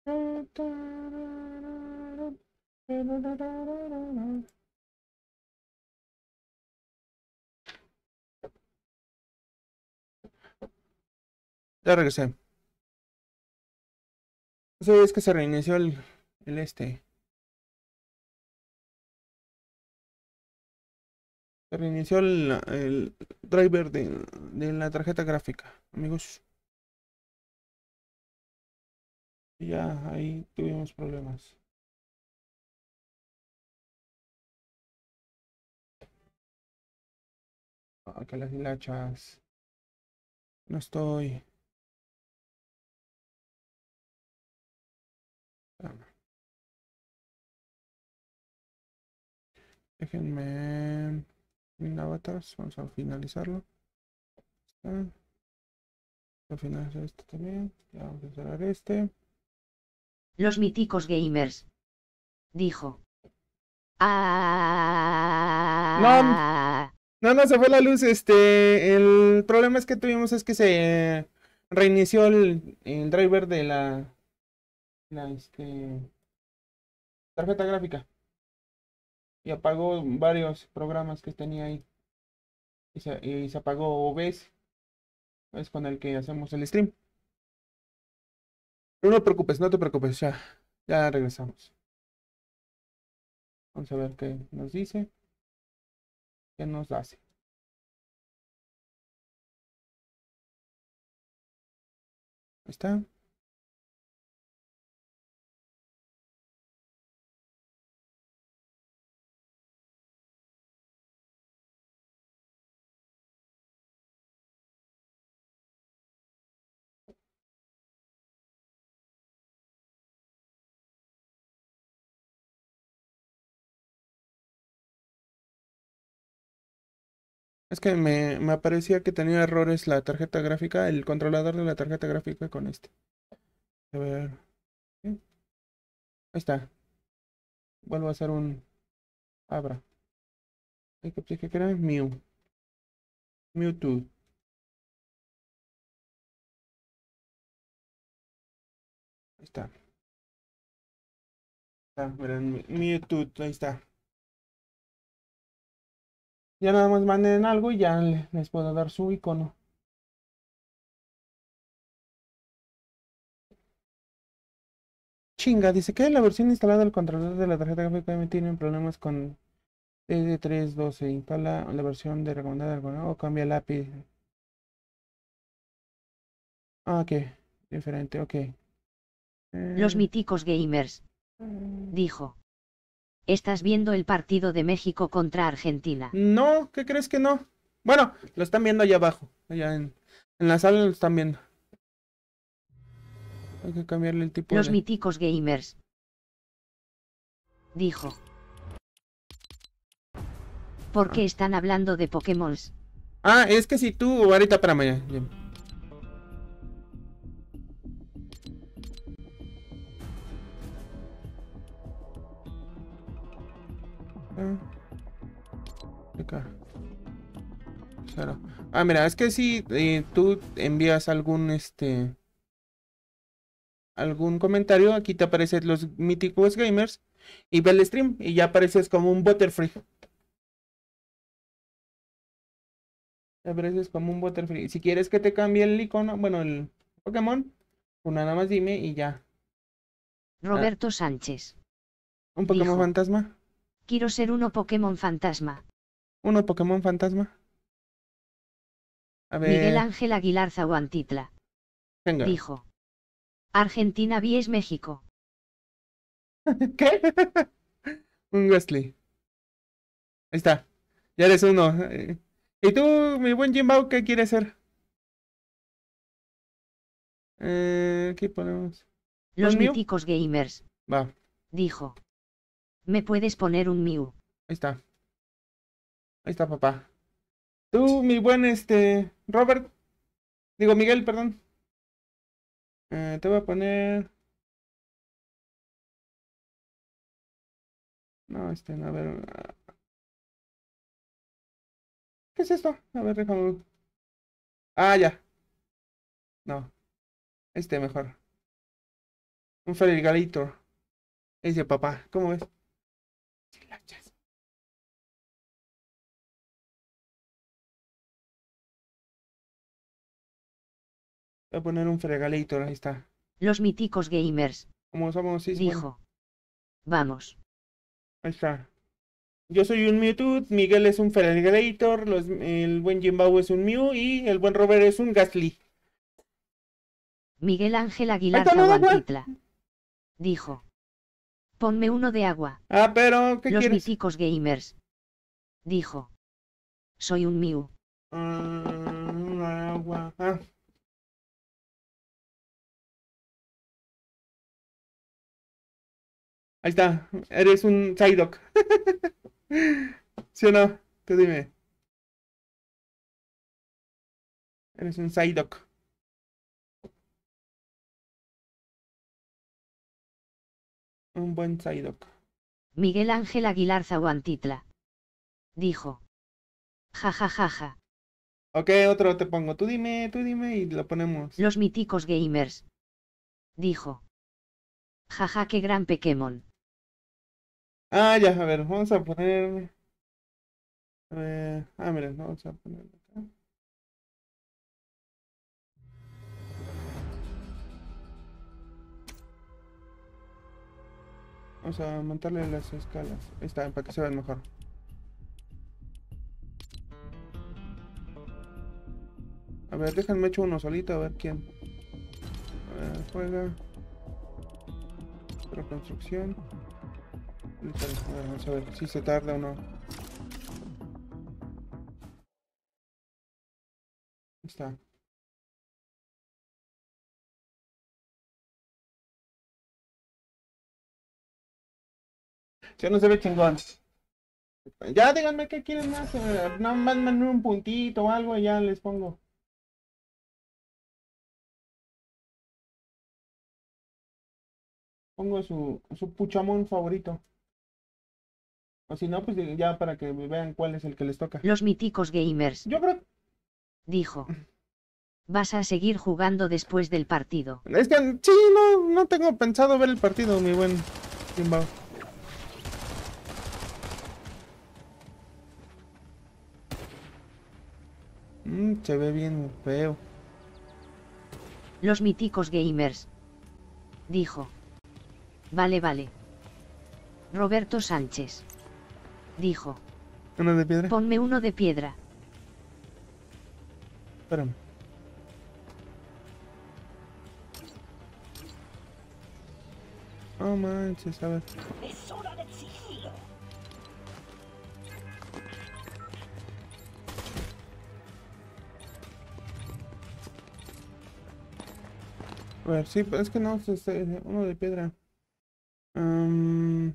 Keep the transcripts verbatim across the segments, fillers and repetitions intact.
Ya regresé. Sí, es que se reinició el, el este. Se reinició el, el driver de, de la tarjeta gráfica, amigos. Y ya ahí tuvimos problemas. Ah, que las hilachas. No estoy. Espérame. Déjenme. Min avatars. Vamos a finalizarlo. Ah, vamos a finalizar este también. Ya vamos a cerrar este. Los míticos gamers. Dijo. Ah. No, no, no, se fue la luz. Este, el problema es que tuvimos es que se reinició el, el driver de la, la este, tarjeta gráfica y apagó varios programas que tenía ahí y se, y se apagó O B S, es con el que hacemos el stream. Pero no te preocupes, no te preocupes, ya, ya regresamos. Vamos a ver qué nos dice, qué nos hace. Ahí está. Es que me, me aparecía que tenía errores la tarjeta gráfica, el controlador de la tarjeta gráfica con este. A ver. ¿Sí? Ahí está. Vuelvo a hacer un abra. ¿Qué que era? Mew. Mewtwo. Ahí está. Está, miren, Mewtwo, ahí está. Ya nada más manden algo y ya le- les puedo dar su icono. Chinga, dice que la versión instalada del controlador de la tarjeta gráfica tiene problemas con D D tres doce. Instala la versión de recomendada o cambia el A P I. Ah, ok. Diferente, ok. Los Eh, míticos gamers. Dijo. ¿Estás viendo el partido de México contra Argentina? no, ¿qué crees que no? Bueno, lo están viendo allá abajo. Allá en, en la sala lo están viendo. Hay que cambiarle el tipo Los de... míticos gamers. Dijo. ¿Por qué Ah, están hablando de Pokémon? ah, es que si tú... Ahorita, espérame ya. ya. Ah, acá. Cero. Ah, mira, es que si eh, tú envías algún, este... algún comentario, aquí te aparecen los míticos gamers y ve el stream y ya apareces como un Butterfree. Te apareces como un Butterfree. Si quieres que te cambie el icono, bueno, el Pokémon, pues nada más dime y ya. Ah, Roberto Sánchez. un Pokémon Dijo. fantasma. Quiero ser uno Pokémon fantasma. Uno Pokémon fantasma. A Miguel ver, Ángel Aguilar Zahuantitla. venga. Dijo. Argentina vs México. ¿Qué? Un Wesley. Ahí está. Ya eres uno. Eh, ¿Y tú, mi buen Jimbao, qué quieres ser? Eh, aquí ponemos. Los ¿Un Mew? míticos gamers. Va, ahí Dijo. ¿Me puedes poner un Mew? está. Ahí está, papá. Tú, mi buen, este, Robert. Digo, Miguel, perdón. Eh, te voy a poner... No, este, no, a ver. ah, ¿Qué es esto? A ver, déjame. Ah, ya. No, este mejor. Un Feraligatr. Dice papá, ¿cómo ves? Voy a poner un Feraligatr, ahí está. Los míticos gamers. Como somos, sí, Dijo. bueno. Vamos. Ahí está. Yo soy un Mewtwo, Miguel es un Feraligatr, los, el buen Jimbao es un Mew y el buen Robert es un Gastly. Miguel Ángel Ahí Aguilar está, no da, güey. Zahuantitla. Dijo. Ponme uno de agua. Ah, pero, ¿qué Los quieres? míticos gamers. Dijo. Soy un Mew. Ah, agua. Ah. Ahí está, eres un Psyduck. ¿Sí o no? Tú dime. Eres un Psyduck. Un buen Psyduck. Miguel Ángel Aguilar Zahuantitla. Dijo. Ja ja ja ja. Ok, otro te pongo. Tú dime, tú dime y lo ponemos. Los míticos gamers. Dijo. Jaja, qué gran Pokémon. Ah, ya, a ver, vamos a poner. A ver, ah, mira, vamos a poner acá. Vamos a montarle las escalas. Ahí está, para que se vean mejor. A ver, déjenme echar uno solito, a ver quién. A ver, juega. Reconstrucción. Listo, a ver, vamos a ver si se tarda o no. Ahí está. Ya no se ve chingón. Ya díganme qué quieren más. eh, No, mándenme un puntito o algo y ya les pongo. Pongo su, su puchamón favorito. O si no, pues ya para que vean cuál es el que les toca. Los míticos gamers. Yo creo. Dijo. Vas a seguir jugando después del partido. Es que sí, no, no tengo pensado ver el partido, mi buen Jimbao. Mm, se ve bien feo. Los míticos gamers. Dijo. Vale, vale. Roberto Sánchez. Dijo. ¿Uno de piedra? Ponme uno de piedra. Espérame. Oh manches, a ver. Es hora de exigirlo. A ver, sí, es que no, es este, uno de piedra. Um,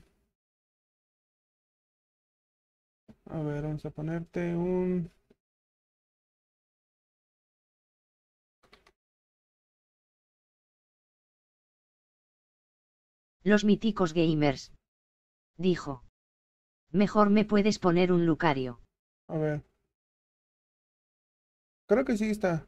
a ver, vamos a ponerte un... Los míticos gamers. Dijo. Mejor me puedes poner un Lucario. A ver. Creo que sí está.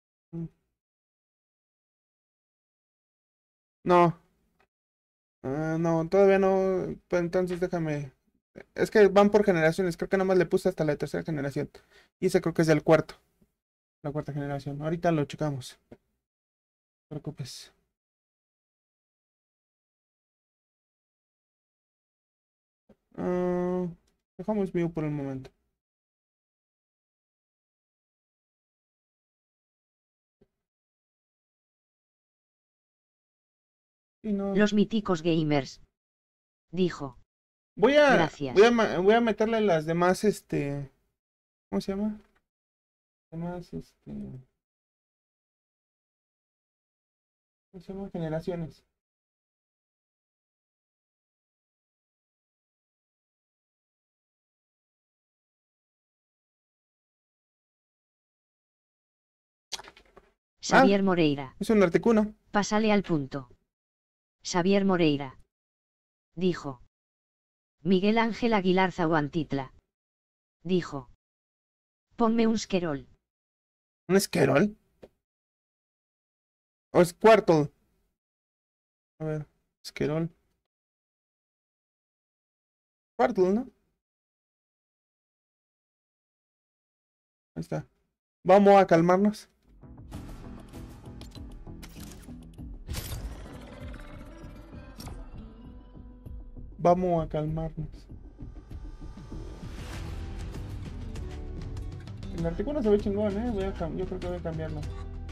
No. Ah, no, todavía no. Pues entonces déjame. Es que van por generaciones. Creo que nada más le puse hasta la tercera generación. Y ese creo que es del cuarto. La cuarta generación. Ahorita lo checamos. No te preocupes. Ah, dejamos Mew por el momento. Y no. Los míticos gamers. Dijo. Voy a. Gracias. Voy a, ma- voy a meterle las demás, este. ¿Cómo se llama? Demás, este. ¿Cómo se llama? Generaciones. Xavier Moreira. Es un Articuno. Pásale al punto. Xavier Moreira. Dijo. Miguel Ángel Aguilar Zahuantitla. Dijo. Ponme un Squirrel. ¿Un Squirrel? ¿O Squirtle? A ver, Esquerol. Squirtle, ¿no? Ahí está. Vamos a calmarnos. Vamos a calmarnos. El artículo se ve chingón, eh. Voy a cam- yo creo que voy a cambiarlo.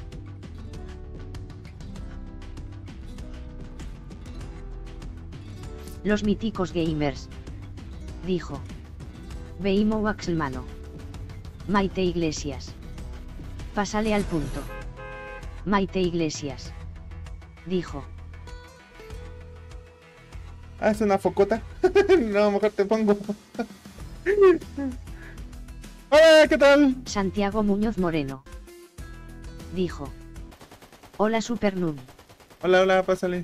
Los míticos gamers. Dijo. Veimo Waxelmano. Maite Iglesias. Pásale al punto. Maite Iglesias. Dijo. Haz una focota. No, mejor te pongo. Hola, ¿qué tal? Santiago Muñoz Moreno. Dijo. Hola Super Nun. Hola, hola, pásale.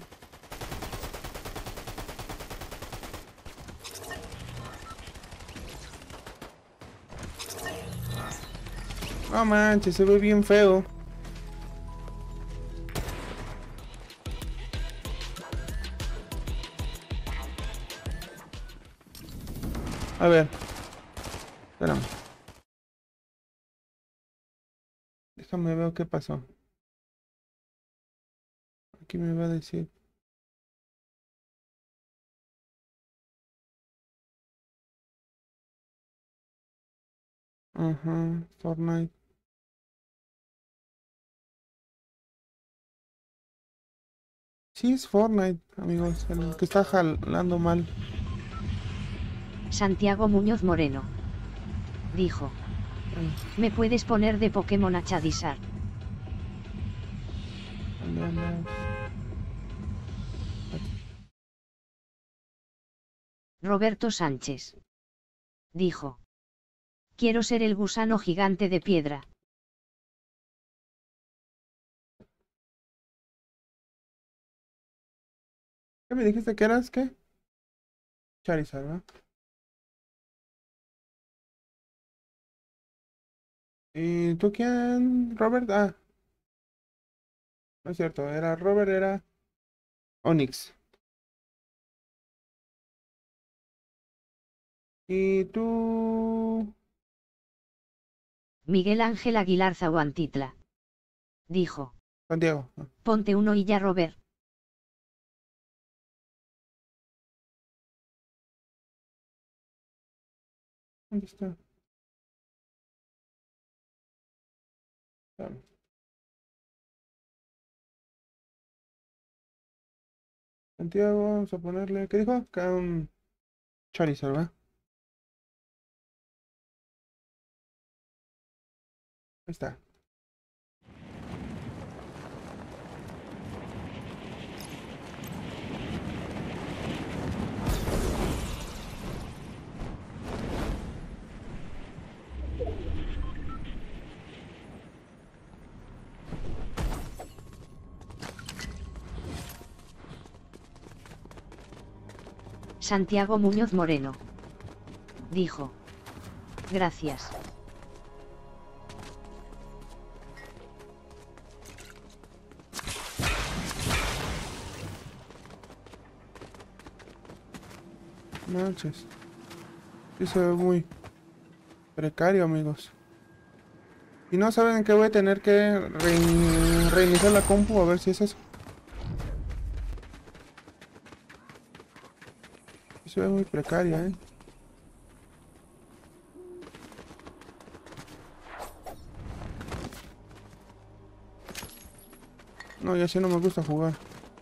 No manches, se ve bien feo. A ver. Espérame. Déjame ver qué pasó. Aquí me va a decir. Ajá, Fortnite. Sí, es Fortnite, amigos. El que está jalando mal. Santiago Muñoz Moreno. Dijo. Ay, ¿Me puedes poner de Pokémon a Charizard? ¿dónde andas? Roberto Sánchez. Dijo. Quiero ser el gusano gigante de piedra. ¿Qué me dijiste que eras? ¿Qué? Charizard, ¿verdad? ¿Y tú quién? Robert. Ah, no es cierto. Era Robert, era Onix. ¿Y tú? Miguel Ángel Aguilar Zahuantitla. Dijo. Santiago. Ah, Ponte uno y ya Robert. ¿dónde está? Ah, Santiago, vamos a ponerle. ¿Qué dijo? Ca- um, Charizard, ¿verdad? Ahí está. Santiago Muñoz Moreno. Dijo. Gracias. Manches. Sí se ve muy precario, amigos. Y no saben que voy a tener que rein- reiniciar la compu a ver si es eso. Sí se ve muy precaria, eh. No, y así no me gusta jugar.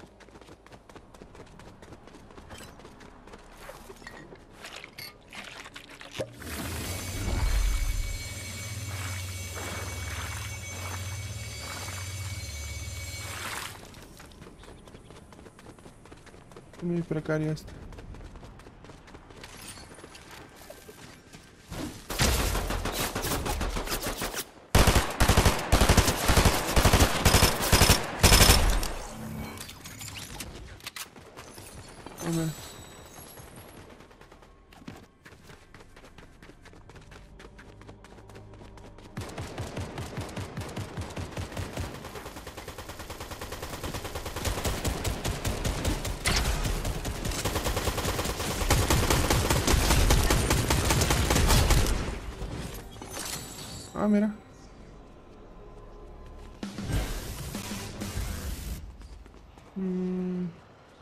Muy precaria esta. Hombre. Ah, mira. Mm.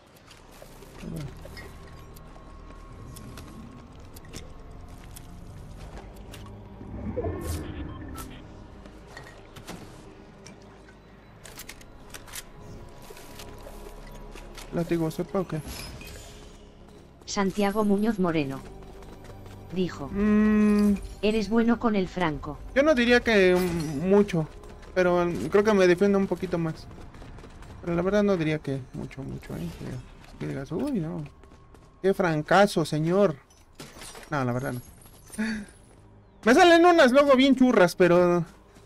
¿Látigo sepa o qué? Santiago Muñoz Moreno dijo: Mm, eres bueno con el franco. yo no diría que mm, mucho, pero mm, creo que me defiendo un poquito más. Pero la verdad no diría que mucho, mucho, ¿eh? Que, que digas, uy, no. Qué francazo, señor. No, la verdad no. Me salen unas luego bien churras, pero...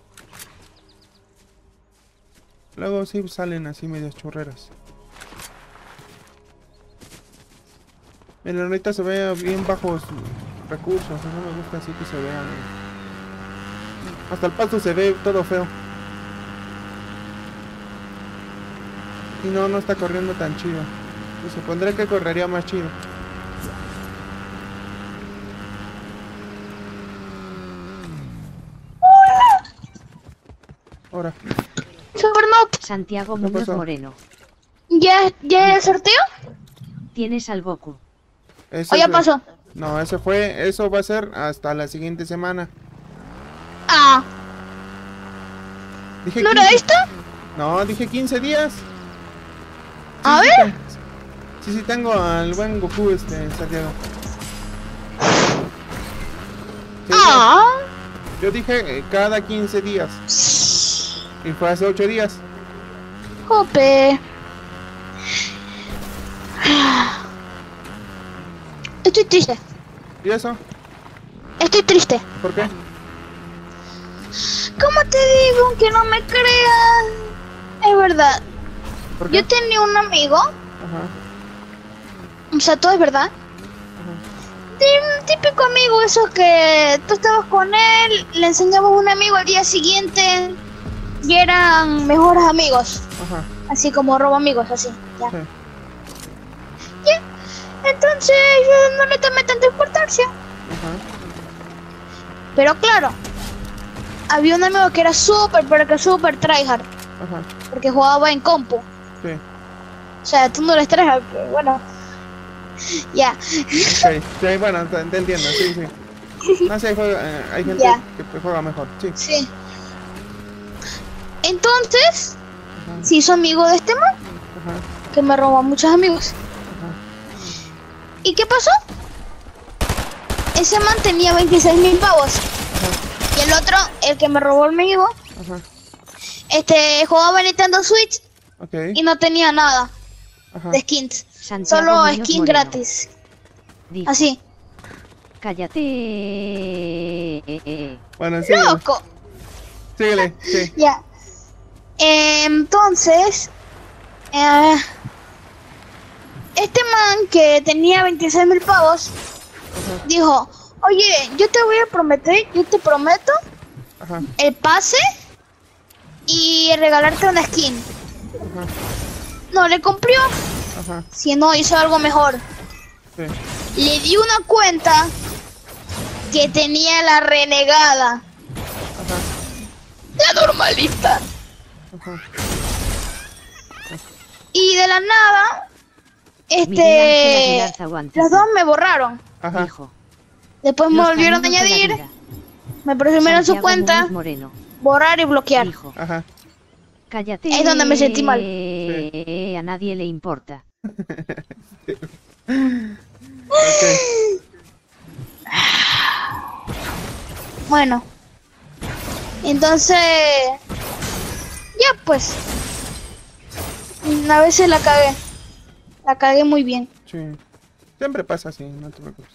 luego sí salen así medias churreras. Miren, ahorita se ve bien bajos recursos, no me gusta así que se vean. Hasta el pasto se ve todo feo. Y no, no está corriendo tan chido. Y supondré que correría más chido. Ahora, Supernot, Santiago ¿Qué Muñoz pasó? Moreno. ¿ya, ya el sorteo? Tienes al Goku. ese ¿O ya es- pasó? No, ese fue, eso va a ser hasta la siguiente semana. Ah, Dije ¿no era quince. esto? No, dije quince días. A Sí, ver. sí, sí, sí, tengo al buen Goku, este, Santiago. Sí, Ah, yo dije eh, cada quince días. Y fue hace ocho días. jope. Estoy triste, ¿Y eso? estoy triste. ¿Por qué? ¿Cómo te digo que no me creas? Es verdad, ¿Por qué? yo tenía un amigo, Ajá, o sea, todo es verdad. ajá. De un típico amigo, esos que tú estabas con él, le enseñabas a un amigo al día siguiente y eran mejores amigos, Ajá, así como robo amigos, así, ya. sí. Entonces yo no le tomé tanta importancia. Ajá, Pero claro, había un amigo que era súper, pero que súper tryhard, ajá, porque jugaba en compu. sí. O sea, tú no eres tryhard, pero bueno. Ya. Ok, sí, bueno, te, te entiendo, sí, sí. No sé, hay, juega- eh, hay gente Ya. que pues, juega mejor, sí. Sí. Entonces, Ajá, se hizo amigo de este man, ajá, que me robó a muchos amigos. ajá. ¿Y qué pasó? Ese man tenía veintiséis mil pavos. Y el otro, el que me robó el amigo, Ajá, este, jugaba en Nintendo Switch ok, y no tenía nada ajá. de skins. Santiago Solo Muñoz skin Moreno gratis. dijo: Así. cállate. eh, eh, eh. Bueno, síguele, ¡Loco! síguele, sí. Ya. Entonces, eh, este man que tenía veintiséis mil pavos Ajá, dijo: oye, yo te voy a prometer, yo te prometo ajá, el pase y regalarte una skin. ajá, No le cumplió, ajá, si no hizo algo mejor. sí. Le di una cuenta que tenía la renegada, Ajá, la normalista. ajá. Y de la nada, Miguel Ángel este, Aguilar Zaguantita los dos me borraron. Ajá, dijo: Después me los volvieron a caminos de la añadir, vida. me presumieron su Santiago cuenta, Muñoz Moreno borrar y bloquear. dijo: ajá. cállate. Es donde me sentí mal. A nadie le importa. Ok, Bueno, entonces, ya pues, a veces la cagué, la cagué muy bien. sí. Siempre pasa así, no te preocupes.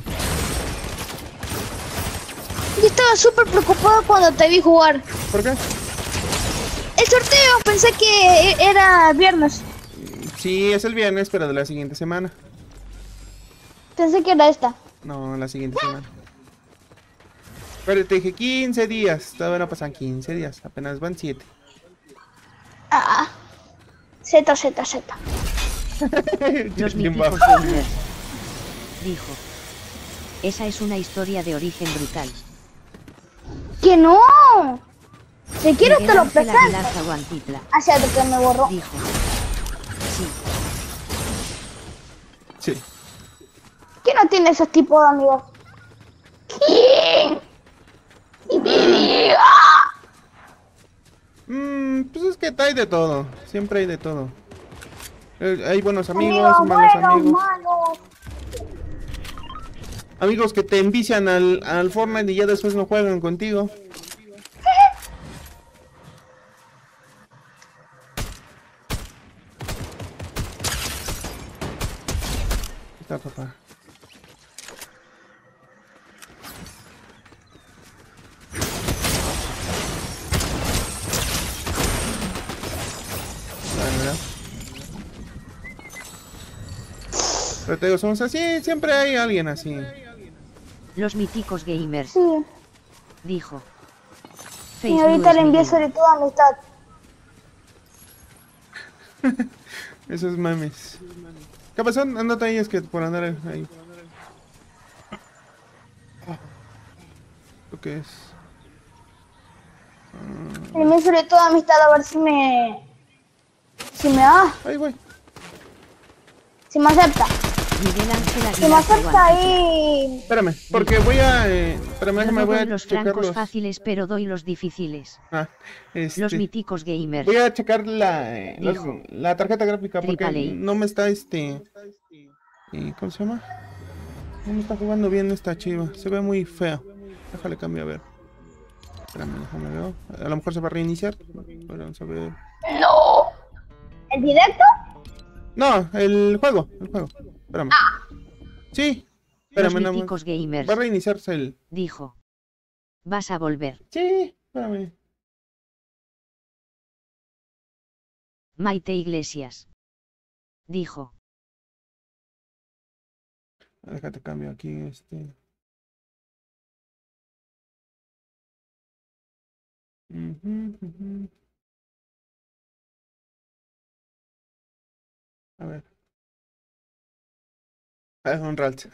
Yo estaba súper preocupado cuando te vi jugar. ¿Por qué? El sorteo, pensé que era viernes, Sí, es el viernes, pero de la siguiente semana. pensé que era esta. No, la siguiente semana. Pero te dije quince días. Todavía no pasan quince días. Apenas van siete. Ah, Z, Z, Z. Los Bien míticos bajo. gamers. Dijo: esa es una historia de origen brutal. Que no. Si quieres te Miguel lo Ángel presento. Aguilar Zaguantitla, Hacia que me borró. dijo. Sí, Sí. ¿Quién no tiene esos tipos de amigos? ¿Quién? Mm, pues es que hay de todo. Siempre hay de todo. Eh, Hay buenos amigos, Amigos malos buenos, amigos. malos. Amigos que te envician al, al Fortnite y ya después no juegan contigo. Ahí está, papá. Vale, ¿verdad? Pero te digo, somos así, siempre hay alguien así. los míticos gamers, Sí. dijo. Y Facebook ahorita es le mi envié vida. sobre todo amistad. Esos mames. ¿Qué pasó? Ándate ahí, es que por andar ahí. ¿Lo que es? Le envié sobre todo amistad a ver si me... Si me da, Ay, güey. si me acepta. Miguel Ángel Si me Aguilar acepta Zaguantitla. ahí... Espérame, porque voy a... Eh, espérame, Yo déjame, no voy doy a los checar francos los... fáciles, pero doy los difíciles. Ah, Los este... míticos gamers, Voy a checar la, eh, los- Dijo. la tarjeta gráfica porque Triple A. no me está este... eh, ¿Cómo se llama? No me está jugando bien esta chiva. Se ve muy fea. Déjale cambio a ver. Espérame, déjame ver. A lo mejor se va a reiniciar. Pero vamos a ver. No. ¿El directo? No, el juego. El juego. Espérame. Sí. los Espérame, nada más. míticos gamers, Va a reiniciarse el... dijo. Vas a volver. Sí, espérame. Maite Iglesias, dijo. Déjate cambio aquí este... Ujú, ujú. A ver. Ah, un Ralt.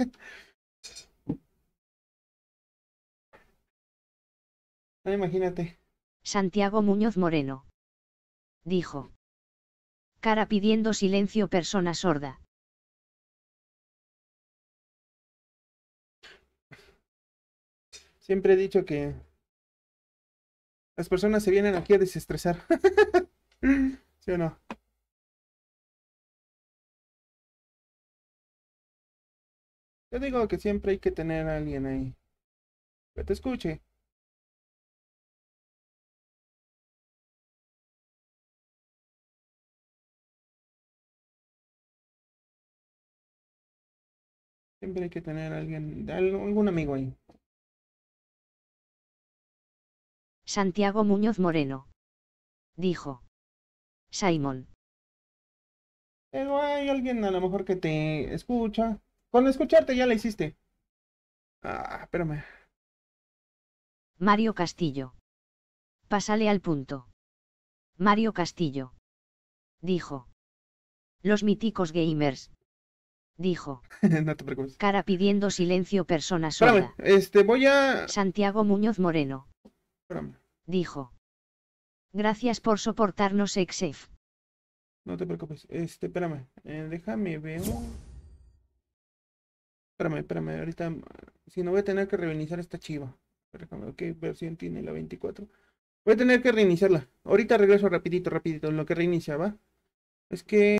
Ah, imagínate. Santiago Muñoz Moreno, dijo. Cara pidiendo silencio, persona sorda. Siempre he dicho que las personas se vienen aquí a desestresar. ¿Sí o no? Yo digo que siempre hay que tener a alguien ahí que te escuche. Siempre hay que tener a alguien, al- algún amigo ahí. Santiago Muñoz Moreno, dijo. Simon, Pero hay alguien a lo mejor que te escucha. Con escucharte ya la hiciste. Ah, espérame. Mario Castillo. Pásale al punto. Mario Castillo, dijo. Los míticos gamers, dijo. No te preocupes. Cara pidiendo silencio, persona Espérame, sorda. este, voy a... Santiago Muñoz Moreno, Espérame, dijo. Gracias por soportarnos, Exef. no te preocupes. Este, espérame. eh, déjame ver. Espérame, espérame. Ahorita, si no voy a tener que reiniciar esta chiva. Déjame ver qué versión tiene la veinticuatro. Voy a tener que reiniciarla. Ahorita regreso rapidito, rapidito, en lo que reinicia, ¿va? Es que...